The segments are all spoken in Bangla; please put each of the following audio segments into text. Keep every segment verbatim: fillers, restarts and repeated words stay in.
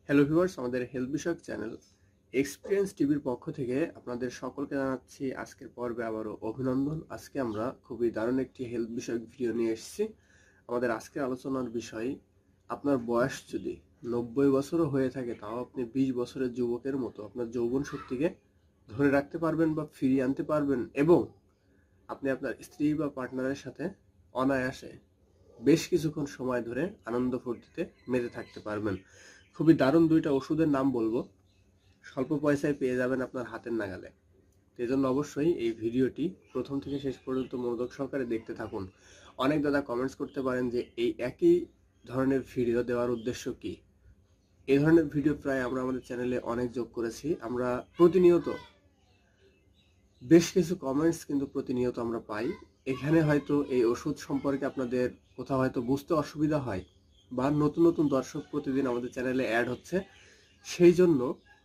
হ্যালো ভিউয়ার্স, আমাদের হেলথ বিষয়ক চ্যানেল এক্সপিরিয়েন্স টিভির পক্ষ থেকে আপনাদের সকলকে জানাচ্ছি আজকের পর্বে আবারও অভিনন্দন। আজকে আমরা খুবই দারুণ একটি হেলথ বিষয়ক ভিডিও নিয়ে এসেছি। আমাদের আজকের আলোচনার বিষয়, আপনার বয়স যদি নব্বই বছরও হয়ে থাকে তাও আপনি বিশ বছরের যুবকের মতো আপনার যৌবন শক্তিকে ধরে রাখতে পারবেন বা ফিরিয়ে আনতে পারবেন, এবং আপনি আপনার স্ত্রী বা পার্টনারের সাথে অনায়াসে বেশ কিছুক্ষণ সময় ধরে আনন্দ ফুর্তিতে মেতে থাকতে পারবেন। খুবই দারুণ দুইটা ওষুধের নাম বলবো, স্বল্প পয়সায় পেয়ে যাবেন আপনার হাতের নাগালে। এই জন্য অবশ্যই এই ভিডিওটি প্রথম থেকে শেষ পর্যন্ত মনোযোগ সহকারে দেখতে থাকুন। অনেক দাদা কমেন্টস করতে পারেন যে এই একই ধরনের ভিডিও দেওয়ার উদ্দেশ্য কি। এই ধরনের ভিডিও প্রায় আমরা আমাদের চ্যানেলে অনেক যোগ করেছি। আমরা প্রতিনিয়ত বেশ কিছু কমেন্টস কিন্তু প্রতিনিয়ত আমরা পাই। এখানে হয়তো এই ওষুধ সম্পর্কে আপনাদের কোথাও হয়তো বুঝতে অসুবিধা হয়, বা নতুন নতুন দর্শক প্রতিদিন আমাদের চ্যানেলে অ্যাড হচ্ছে, সেই জন্য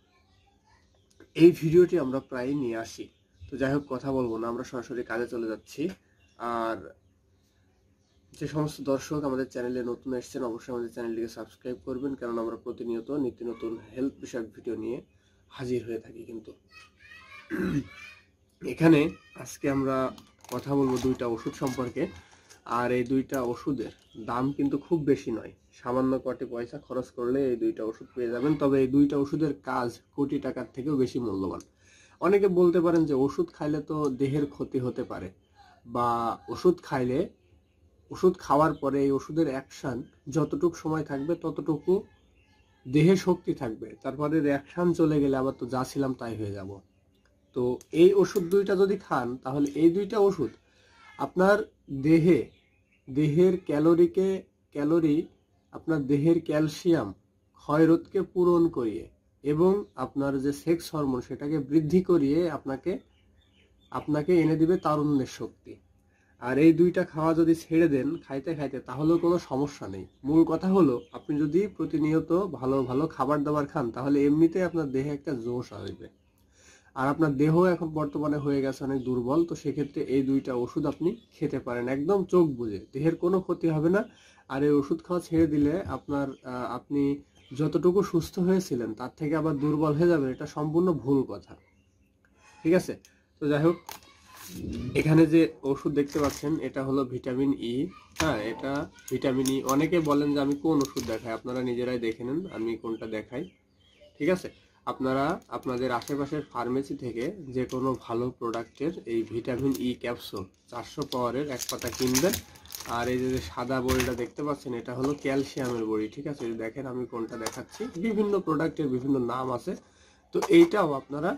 এই ভিডিওটি আমরা প্রায় নিয়ে আসি। তো যাই হোক, কথা বলবো না, আমরা সরাসরি কাজে চলে যাচ্ছি। আর যে সমস্ত দর্শক আমাদের চ্যানেলে নতুন এসেছেন, অবশ্যই আমাদের চ্যানেলটিকে সাবস্ক্রাইব করবেন, কারণ আমরা প্রতিনিয়ত নিত্য নতুন হেলথ বিষয়ক ভিডিও নিয়ে হাজির হয়ে থাকি। কিন্তু এখানে আজকে আমরা কথা বলবো দুইটা ওষুধ সম্পর্কে। আর এই দুইটা ওষুধের দাম কিন্তু খুব বেশি নয়, সামান্য কটি পয়সা খরচ করলে এই দুইটা ওষুধ পেয়ে যাবেন। তবে এই দুইটা ওষুধের কাজ কোটি টাকার থেকেও বেশি মূল্যবান। অনেকে বলতে পারেন যে ওষুধ খাইলে তো দেহের ক্ষতি হতে পারে, বা ওষুধ খাইলে ওষুধ খাওয়ার পরে এই ওষুধের অ্যাকশন যতটুকু সময় থাকবে ততটুকু দেহে শক্তি থাকবে, তারপরে অ্যাকশন চলে গেলে আবার তো যা ছিলাম তাই হয়ে যাব। তো এই ওষুধ দুইটা যদি খান, তাহলে এই দুইটা ওষুধ আপনার দেহে দেহের ক্যালোরিকে ক্যালোরি আপনার দেহের ক্যালসিয়াম ক্ষয়রোধকে পূরণ করিয়ে এবং আপনার যে সেক্স হরমোন সেটাকে বৃদ্ধি করিয়ে আপনাকে আপনাকে এনে দিবে তারুণ্যের শক্তি। আর এই দুইটা খাওয়া যদি ছেড়ে দেন খাইতে খাইতে, তাহলেও কোনো সমস্যা নেই। মূল কথা হলো, আপনি যদি প্রতিনিয়ত ভালো ভালো খাবার দাবার খান, তাহলে এমনিতেই আপনার দেহে একটা জোশ আসবে। আর আপনার দেহ এখন বর্তমানে হয়ে গেছে অনেক দুর্বল, তো সেক্ষেত্রে এই দুইটা ওষুধ আপনি খেতে পারেন একদম চোখ বুজে, দেহের কোনো ক্ষতি হবে না। আর এই ওষুধ খাওয়া ছেড়ে দিলে আপনার আপনি যতটুকু সুস্থ হয়েছিলেন তার থেকে আবার দুর্বল হয়ে যাবেন, এটা সম্পূর্ণ ভুল কথা। ঠিক আছে? তো যাই হোক, এখানে যে ওষুধ দেখতে পাচ্ছেন এটা হলো ভিটামিন ই। হ্যাঁ, এটা ভিটামিন ই। অনেকে বলেন যে আমি কোন ওষুধ দেখাই, আপনারা নিজেরাই দেখে নেন আমি কোনটা দেখাই। ঠিক আছে? আপনারা আপনাদের আশেপাশের ফার্মেসি থেকে যে কোনো ভালো প্রোডাক্টের এই ভিটামিন ই ক্যাপসুল চারশো পাওয়ারের এক পাতা কিনবেন। আর এই যে সাদা বড়িটা দেখতে পাচ্ছেন এটা হলো ক্যালসিয়ামের বড়ি। ঠিক আছে? দেখেন আমি কোনটা দেখাচ্ছি, বিভিন্ন প্রোডাক্টের বিভিন্ন নাম আছে। তো এইটাও আপনারা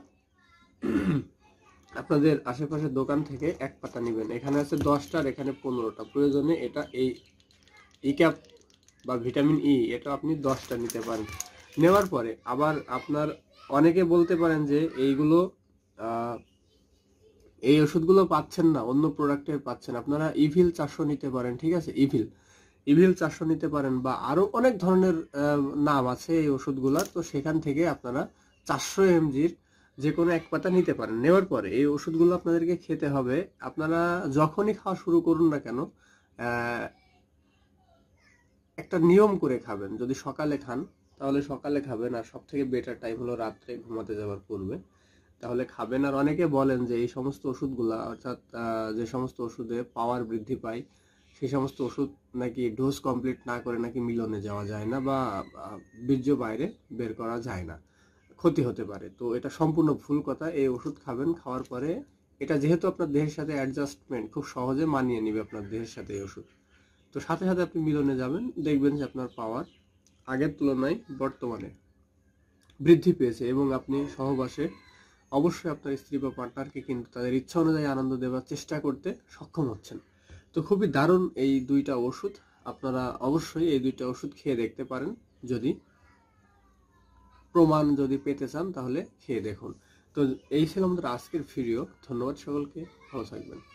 আপনাদের আশেপাশের দোকান থেকে এক পাতা নেবেন। এখানে আছে দশটা আর এখানে পনেরোটা, প্রয়োজনে এটা এই ই ক্যাপ বা ভিটামিন ই এটা আপনি দশটা নিতে পারেন। নেওয়ার পরে আবার আপনার অনেকে বলতে পারেন যে এইগুলো এই ওষুধগুলো পাচ্ছেন না, অন্য প্রোডাক্টের পাচ্ছেন, আপনারা ইভিল চারশো নিতে পারেন। ঠিক আছে? ইভিল ইভিল চারশো নিতে পারেন, বা আরো অনেক ধরনের নাম আছে এই ওষুধগুলোর। তো সেখান থেকে আপনারা চারশো এমজির যে কোনো এক পাতা নিতে পারেন। নেওয়ার পরে এই ওষুধগুলো আপনাদেরকে খেতে হবে। আপনারা যখনই খাওয়া শুরু করুন না কেন, একটা নিয়ম করে খাবেন। যদি সকালে খান তাহলে সকালে খাবেন, আর সব থেকে বেটার টাইম হলো রাত্রে ঘুমাতে যাওয়ার পূর্বে, তাহলে খাবেন। আর অনেকে বলেন যে এই সমস্ত ওষুধগুলা, অর্থাৎ যে সমস্ত ওষুধে পাওয়ার বৃদ্ধি পায় সেই সমস্ত ওষুধ নাকি ডোজ কমপ্লিট না করে নাকি মিলনে যাওয়া যায় না, বা বীর্য বাইরে বের করা যায় না, ক্ষতি হতে পারে। তো এটা সম্পূর্ণ ভুল কথা। এই ওষুধ খাবেন, খাওয়ার পরে এটা যেহেতু আপনার দেহের সাথে অ্যাডজাস্টমেন্ট খুব সহজে মানিয়ে নিবে আপনার দেহের সাথে এই ওষুধ, তো সাথে সাথে আপনি মিলনে যাবেন, দেখবেন যে আপনার পাওয়ার আগের তুলনায় বর্তমানে বৃদ্ধি পেয়েছে, এবং আপনি সহবাসে অবশ্যই আপনার স্ত্রী বা পার্টনারকে কিন্তু তাদের ইচ্ছা অনুযায়ী আনন্দ দেওয়ার চেষ্টা করতে সক্ষম হচ্ছেন। তো খুবই দারুণ এই দুইটা ওষুধ, আপনারা অবশ্যই এই দুইটা ওষুধ খেয়ে দেখতে পারেন। যদি প্রমাণ যদি পেতে চান তাহলে খেয়ে দেখুন। তো এই ছিল আমাদের আজকের ভিডিও। ধন্যবাদ সকলকে, ভালো থাকবেন।